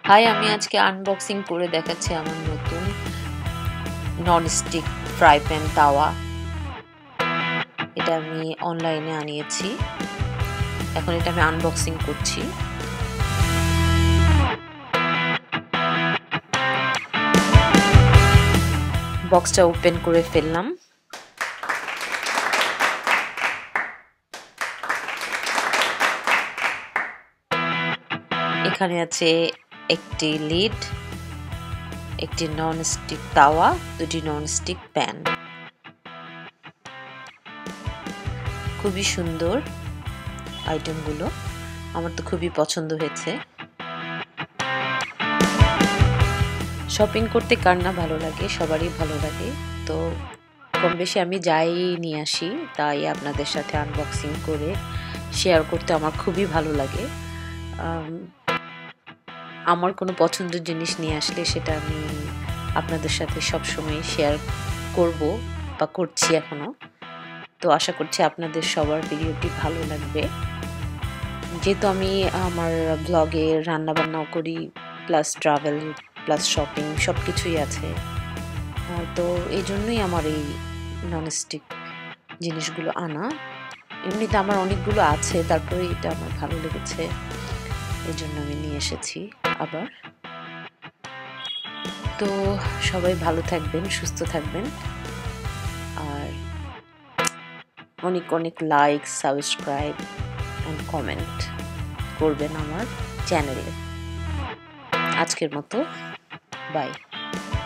High, আমি আজকে unboxing করে দেখাচ্ছি আমার নতুন ননস্টিক ফ্রাই প্যান তাওয়া। এটা আমি অনলাইনে আনিয়েছি। এখন এটা আমি আনবক্সিং করছি। বক্সটা ওপেন করে ফেললাম। এখানে আছে একটি লিড, একটি ননস্টিক তাওয়া, দুটি ননস্টিক প্যান। খুবই সুন্দর আইটেমগুলো, আমার তো খুবই পছন্দ হয়েছে। শপিং করতে কার না ভালো লাগে, সবারই ভালো লাগে। তো কম বেশি আমি যাই নিয়ে আসি, তাই আপনাদের সাথে আনবক্সিং করে শেয়ার করতে আমার খুবই ভালো লাগে। আমার কোনো পছন্দের জিনিস নিয়ে আসলে সেটা আমি আপনাদের সাথে সবসময় শেয়ার করব বা করছি এখনও। তো আশা করছি আপনাদের সবার ভিডিওটি ভালো লাগবে। যেহেতু আমি আমার ব্লগে রান্নাবান্নাও করি, প্লাস ট্রাভেল, প্লাস শপিং, সব কিছুই আছে। তো এই জন্যই আমার এই ননস্টিক জিনিসগুলো আনা। এমনিতে আমার অনেকগুলো আছে, তারপরে এটা আমার ভালো লেগেছে, এই জন্য আমি নিয়ে এসেছি আবার। তো সবাই ভালো থাকবেন, সুস্থ থাকবেন, আর অনেক অনেক লাইক, সাবস্ক্রাইব অ্যান্ড কমেন্ট করবেন আমার চ্যানেলে। আজকের মতো বাই।